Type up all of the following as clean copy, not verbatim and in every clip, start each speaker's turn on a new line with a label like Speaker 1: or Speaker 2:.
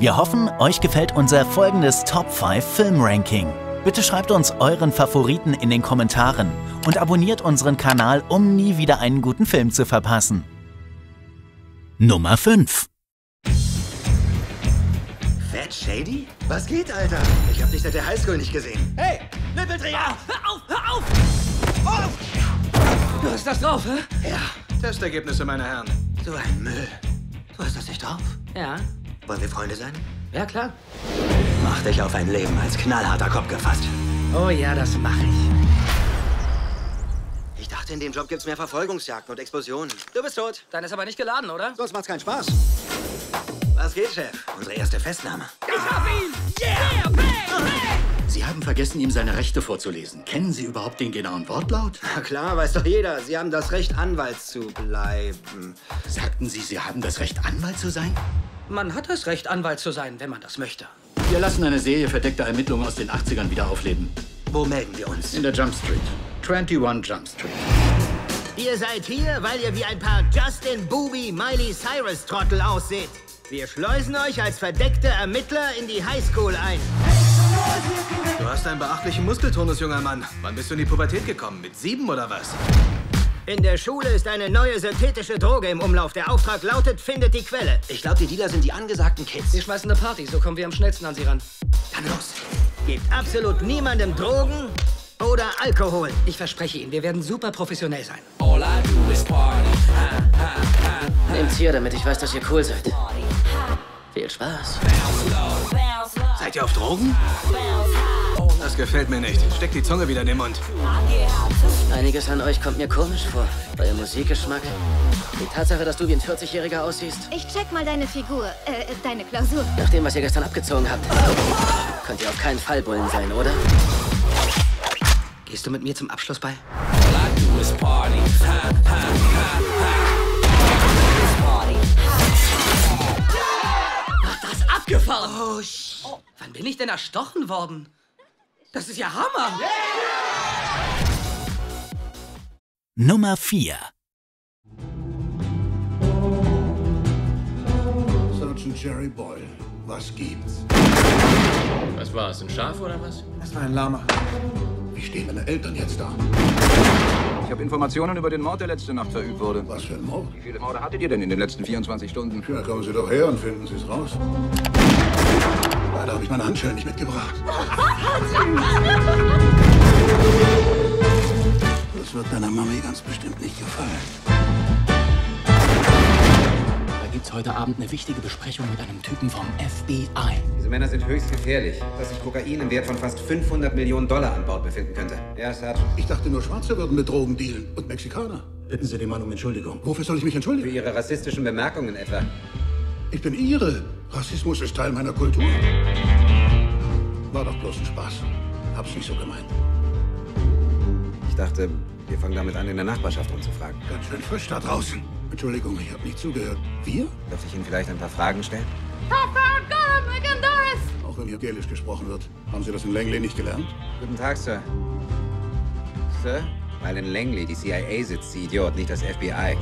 Speaker 1: Wir hoffen, euch gefällt unser folgendes Top 5 Film-Ranking. Bitte schreibt uns euren Favoriten in den Kommentaren und abonniert unseren Kanal, um nie wieder einen guten Film zu verpassen. Nummer 5.
Speaker 2: Fat Shady? Was geht, Alter? Ich hab dich seit der Highschool nicht gesehen. Hey, Nippelträger!
Speaker 3: Hör auf, hör auf! Oh! Du hast das drauf, hä?
Speaker 2: Ja, Testergebnisse, meine Herren. So ein Müll. Du hast das nicht drauf?
Speaker 3: Ja.
Speaker 2: Wollen wir Freunde sein?
Speaker 3: Ja, klar.
Speaker 2: Mach dich auf ein Leben als knallharter Kopf gefasst.
Speaker 3: Oh ja, das mache ich.
Speaker 2: Ich dachte, in dem Job gibt's mehr Verfolgungsjagden und Explosionen. Du bist tot.
Speaker 3: Dein ist aber nicht geladen, oder?
Speaker 2: Sonst macht's keinen Spaß. Was geht, Chef? Unsere erste Festnahme.
Speaker 3: Ich hab ihn! Yeah, bang!
Speaker 4: Sie haben vergessen, ihm seine Rechte vorzulesen. Kennen Sie überhaupt den genauen Wortlaut?
Speaker 2: Na klar, weiß doch jeder. Sie haben das Recht, Anwalt zu bleiben.
Speaker 4: Sagten Sie, Sie haben das Recht, Anwalt zu sein?
Speaker 3: Man hat das Recht, Anwalt zu sein, wenn man das möchte.
Speaker 4: Wir lassen eine Serie verdeckter Ermittlungen aus den 80ern wieder aufleben.
Speaker 2: Wo melden wir uns?
Speaker 4: In der Jump Street. 21 Jump Street.
Speaker 5: Ihr seid hier, weil ihr wie ein paar Justin Booby Miley Cyrus Trottel ausseht. Wir schleusen euch als verdeckte Ermittler in die Highschool ein.
Speaker 2: Du hast einen beachtlichen Muskeltonus, junger Mann. Wann bist du in die Pubertät gekommen? Mit 7 oder was?
Speaker 5: In der Schule ist eine neue synthetische Droge im Umlauf. Der Auftrag lautet, findet die Quelle.
Speaker 2: Ich glaube, die Dealer sind die angesagten Kids.
Speaker 3: Wir schmeißen eine Party, so kommen wir am schnellsten an sie ran.
Speaker 2: Dann los.
Speaker 5: Gebt absolut niemandem Drogen oder Alkohol.
Speaker 3: Ich verspreche Ihnen, wir werden super professionell sein.
Speaker 6: Nehmt's hier, damit ich weiß, dass ihr cool seid. Viel Spaß.
Speaker 2: Seid ihr auf Drogen? Das gefällt mir nicht. Steck die Zunge wieder in den Mund.
Speaker 6: Einiges an euch kommt mir komisch vor. Euer Musikgeschmack. Die Tatsache, dass du wie ein 40-Jähriger aussiehst.
Speaker 7: Ich check mal deine Figur, deine Klausur.
Speaker 6: Nach dem, was ihr gestern abgezogen habt, könnt ihr auf keinen Fall Bullen sein, oder?
Speaker 3: Gehst du mit mir zum Abschluss bei? Ach, das ist abgefahren! Oh, wann bin ich denn erstochen worden? Das ist ja Hammer!
Speaker 1: Nummer 4.
Speaker 8: Sergeant Jerry Boyle, was gibt's?
Speaker 9: Was war es, ein Schaf oder was?
Speaker 8: Es war ein Lama. Wie stehen meine Eltern jetzt da?
Speaker 10: Ich habe Informationen über den Mord, der letzte Nacht verübt wurde.
Speaker 8: Was für ein Mord?
Speaker 10: Wie viele Morde hattet ihr denn in den letzten 24 Stunden?
Speaker 8: Ja, kommen Sie doch her und finden Sie es raus. Leider habe ich meine Handschellen nicht mitgebracht. Das wird deiner Mami ganz bestimmt nicht gefallen.
Speaker 4: Da gibt's heute Abend eine wichtige Besprechung mit einem Typen vom FBI.
Speaker 11: Diese Männer sind höchst gefährlich, dass sich Kokain im Wert von fast 500 Millionen Dollar an Bord befinden könnte. Ja, Sergeant.
Speaker 8: Ich dachte, nur Schwarze würden mit Drogen dealen und Mexikaner. Bitten Sie den Mann um Entschuldigung. Wofür soll ich mich
Speaker 11: Für
Speaker 8: entschuldigen?
Speaker 11: Ihre rassistischen Bemerkungen etwa.
Speaker 8: Ich bin Ihre. Rassismus ist Teil meiner Kultur. War doch bloß ein Spaß. Hab's nicht so gemeint.
Speaker 11: Ich dachte, wir fangen damit an, in der Nachbarschaft rumzufragen.
Speaker 8: Ganz schön frisch da draußen. Entschuldigung, ich habe nicht zugehört. Wir?
Speaker 11: Darf ich Ihnen vielleicht ein paar Fragen stellen?
Speaker 8: Auch wenn hier Gälisch gesprochen wird. Haben Sie das in Langley nicht gelernt?
Speaker 11: Guten Tag, Sir. Sir? Weil in Langley die CIA sitzt, Sie Idiot, nicht das FBI.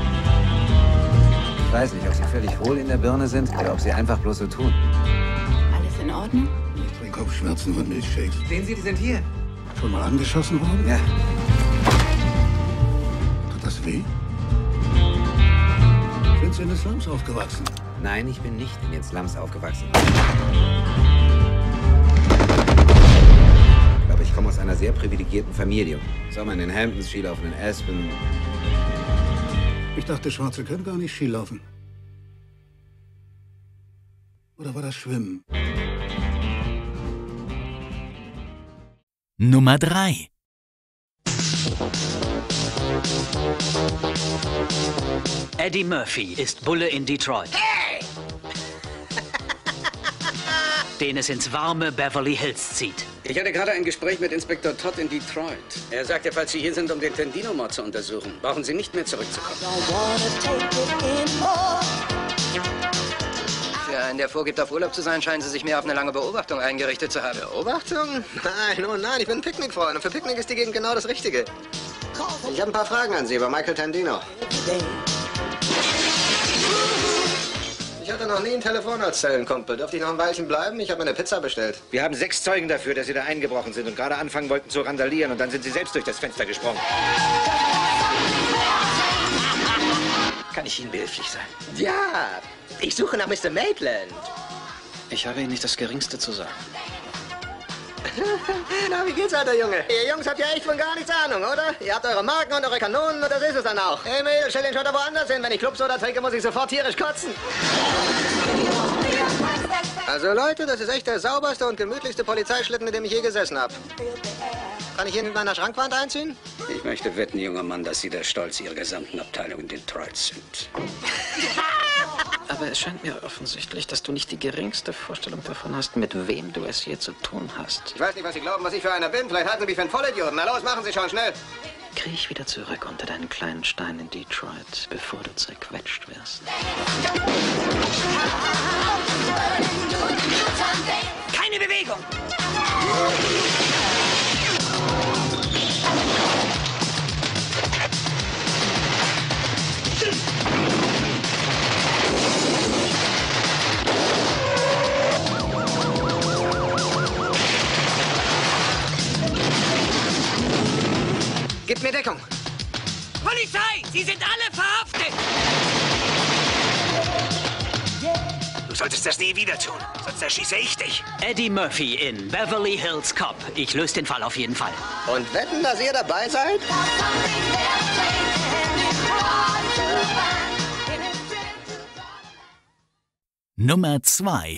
Speaker 11: Ich weiß nicht, ob Sie völlig hohl in der Birne sind oder ob Sie einfach bloß so tun.
Speaker 7: Alles in Ordnung?
Speaker 8: Ich krieg Kopfschmerzen von Milchshakes.
Speaker 11: Sehen Sie, die sind hier.
Speaker 8: Schon mal angeschossen worden?
Speaker 11: Ja.
Speaker 8: Tut das weh? Sind Sie in den Slums aufgewachsen?
Speaker 11: Nein, ich bin nicht in den Slums aufgewachsen. Aber ich komme aus einer sehr privilegierten Familie. Sommer in den Hamptons, Skilaufen in Aspen.
Speaker 8: Ich dachte, Schwarze können gar nicht Skilaufen. Oder war das Schwimmen?
Speaker 1: Nummer 3.
Speaker 12: Eddie Murphy ist Bulle in Detroit.
Speaker 5: Hey!
Speaker 12: Den es ins warme Beverly Hills zieht.
Speaker 9: Ich hatte gerade ein Gespräch mit Inspektor Todd in Detroit. Er sagte, falls Sie hier sind, um den Tendino-Mord zu untersuchen, brauchen Sie nicht mehr zurückzukommen.
Speaker 6: Für einen, der vorgibt, auf Urlaub zu sein, scheinen Sie sich mehr auf eine lange Beobachtung eingerichtet zu haben.
Speaker 2: Beobachtung? Nein, oh nein, ich bin ein Picknickfreund und für Picknick ist die Gegend genau das Richtige. Ich habe ein paar Fragen an Sie über Michael Tendino.
Speaker 5: Ich hatte noch nie ein Telefon als Zellenkumpel. Dürfte ich noch ein Weilchen bleiben? Ich habe mir eine Pizza bestellt.
Speaker 11: Wir haben 6 Zeugen dafür, dass Sie da eingebrochen sind und gerade anfangen wollten zu randalieren und dann sind Sie selbst durch das Fenster gesprungen.
Speaker 9: Kann ich Ihnen behilflich sein?
Speaker 5: Ja, ich suche nach Mr. Maitland.
Speaker 9: Ich habe Ihnen nicht das Geringste zu sagen.
Speaker 5: Na, wie geht's, alter Junge? Ihr Jungs habt ja echt von gar nichts Ahnung, oder? Ihr habt eure Marken und eure Kanonen und das ist es dann auch. Hey, Mädel, stell den Schotter woanders hin. Wenn ich Clubsoda trinke, muss ich sofort tierisch kotzen. Also, Leute, das ist echt der sauberste und gemütlichste Polizeischlitten, mit dem ich je gesessen habe. Kann ich ihn in meiner Schrankwand einziehen?
Speaker 9: Ich möchte wetten, junger Mann, dass Sie der Stolz Ihrer gesamten Abteilung in Detroit sind. Aber es scheint mir offensichtlich, dass du nicht die geringste Vorstellung davon hast, mit wem du es hier zu tun hast.
Speaker 5: Ich weiß nicht, was Sie glauben, was ich für einer bin. Vielleicht halten Sie mich für einen Vollidioten. Na los, machen Sie schon, schnell.
Speaker 9: Kriech wieder zurück unter deinen kleinen Stein in Detroit, bevor du zerquetscht wirst.
Speaker 3: Keine Bewegung!
Speaker 5: Gib mir Deckung.
Speaker 3: Polizei! Sie sind alle verhaftet!
Speaker 2: Du solltest das nie wieder tun, sonst erschieße ich dich.
Speaker 12: Eddie Murphy in Beverly Hills Cop. Ich löse den Fall auf jeden Fall.
Speaker 5: Und wetten, dass ihr dabei seid?
Speaker 1: Nummer 2.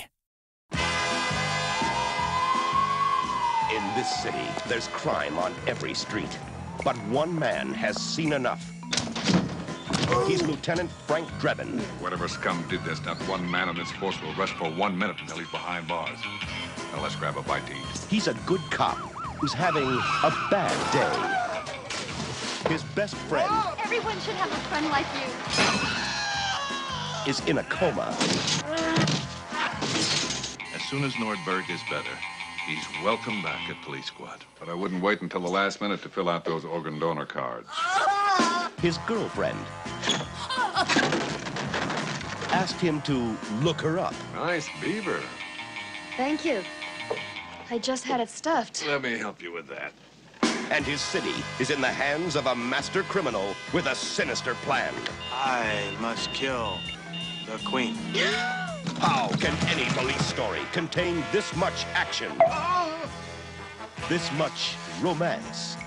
Speaker 13: In this city, there's crime on every street. But one man has seen enough. He's Lieutenant Frank Drebin.
Speaker 14: Whatever scum did this, not one man on this force will rest for 1 minute until he's behind bars. Now let's grab a bite to eat.
Speaker 13: He's a good cop who's having a bad day. His best friend...
Speaker 15: Oh, everyone should have a friend like you.
Speaker 13: ...is in a coma.
Speaker 14: As soon as Nordberg is better, he's welcome back at Police Squad. But I wouldn't wait until the last minute to fill out those organ donor cards.
Speaker 13: His girlfriend asked him to look her up.
Speaker 14: Nice beaver.
Speaker 15: Thank you. I just had it stuffed.
Speaker 14: Let me help you with that.
Speaker 13: And his city is in the hands of a master criminal with a sinister plan.
Speaker 16: I must kill the Queen.
Speaker 13: How can any police story contain this much action? This much romance?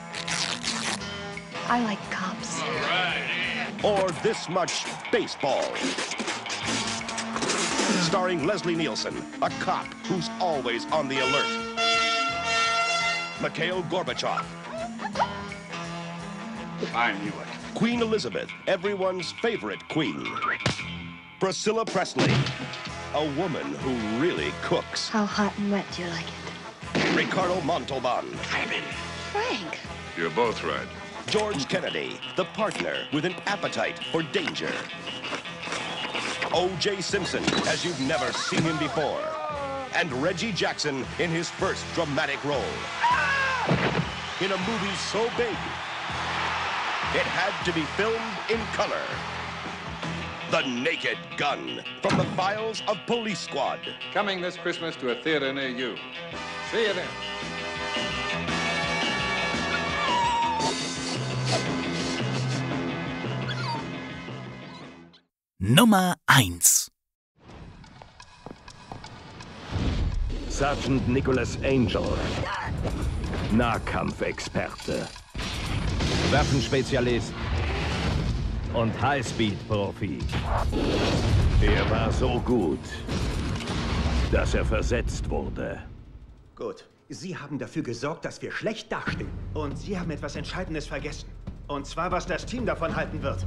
Speaker 15: I like cops.
Speaker 13: Or this much baseball? Starring Leslie Nielsen, a cop who's always on the alert. Mikhail Gorbachev.
Speaker 14: I knew it.
Speaker 13: Queen Elizabeth, everyone's favorite queen. Priscilla Presley, a woman who really cooks.
Speaker 15: How hot and wet do you like it?
Speaker 13: Ricardo Montalban.
Speaker 15: Frank.
Speaker 14: You're both right.
Speaker 13: George Kennedy, the partner with an appetite for danger. O.J. Simpson, as you've never seen him before. And Reggie Jackson in his first dramatic role. In a movie so big, it had to be filmed in color. The Naked Gun, from the files of Police Squad.
Speaker 14: Coming this Christmas to a theater near you. See you then.
Speaker 1: Nummer 1.
Speaker 17: Sergeant Nicholas Angel. Nahkampfexperte. Waffenspezialist. Und Highspeed-Profi. Er war so gut, dass er versetzt wurde.
Speaker 18: Gut. Sie haben dafür gesorgt, dass wir schlecht dastehen. Und Sie haben etwas Entscheidendes vergessen. Und zwar, was das Team davon halten wird.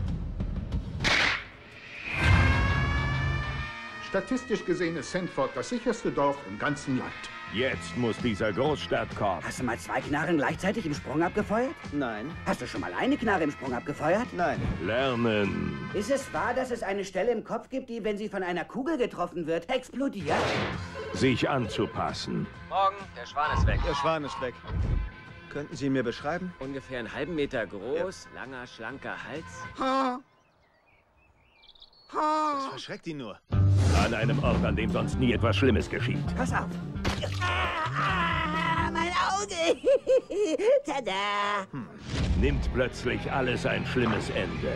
Speaker 8: Statistisch gesehen ist Sandford das sicherste Dorf im ganzen Land.
Speaker 17: Jetzt muss dieser Großstadtkorb.
Speaker 19: Hast du mal 2 Knarren gleichzeitig im Sprung abgefeuert?
Speaker 6: Nein.
Speaker 19: Hast du schon mal eine Knarre im Sprung abgefeuert?
Speaker 6: Nein.
Speaker 17: Lernen.
Speaker 19: Ist es wahr, dass es eine Stelle im Kopf gibt, die, wenn sie von einer Kugel getroffen wird, explodiert?
Speaker 17: Sich anzupassen.
Speaker 6: Morgen, der Schwan ist weg.
Speaker 16: Der Schwan ist weg. Könnten Sie ihn mir beschreiben?
Speaker 6: Ungefähr einen halben Meter groß, langer, schlanker Hals.
Speaker 16: Das verschreckt ihn nur.
Speaker 17: An einem Ort, an dem sonst nie etwas Schlimmes geschieht.
Speaker 19: Pass auf. Mein Auge. Tada.
Speaker 17: Nimmt plötzlich alles ein schlimmes Ende.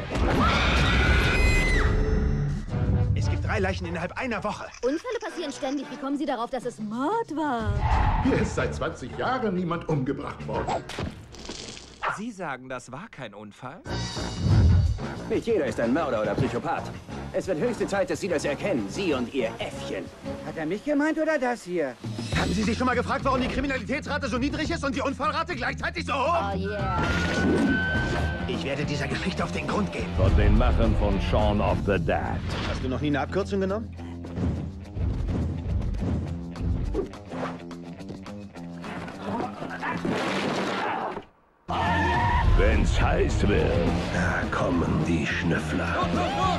Speaker 18: Es gibt 3 Leichen innerhalb einer Woche.
Speaker 15: Unfälle passieren ständig. Wie kommen Sie darauf, dass es Mord war?
Speaker 8: Hier ist seit 20 Jahren niemand umgebracht worden.
Speaker 20: Sie sagen, das war kein Unfall?
Speaker 5: Nicht jeder ist ein Mörder oder Psychopath. Es wird höchste Zeit, dass Sie das erkennen. Sie und Ihr Äffchen.
Speaker 19: Hat er mich gemeint oder das hier?
Speaker 18: Haben Sie sich schon mal gefragt, warum die Kriminalitätsrate so niedrig ist und die Unfallrate gleichzeitig so hoch?
Speaker 15: Oh yeah.
Speaker 18: Ich werde dieser Geschichte auf den Grund gehen.
Speaker 17: Von den Machern von Shaun of the Dead.
Speaker 18: Hast du noch nie eine Abkürzung genommen?
Speaker 17: Wenn's heiß wird,
Speaker 8: Da kommen die Schnüffler.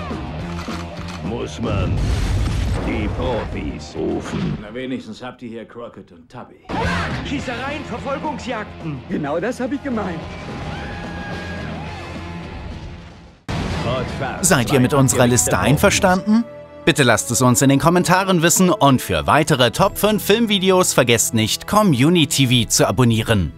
Speaker 17: muss man die Profis rufen.
Speaker 21: Na, wenigstens habt ihr hier Crockett und Tubby.
Speaker 20: Schießereien, Verfolgungsjagden.
Speaker 19: Genau das habe ich gemeint.
Speaker 1: Seid ihr mit unserer Liste einverstanden? Bitte lasst es uns in den Kommentaren wissen und für weitere Top 5 Filmvideos vergesst nicht, Community TV zu abonnieren.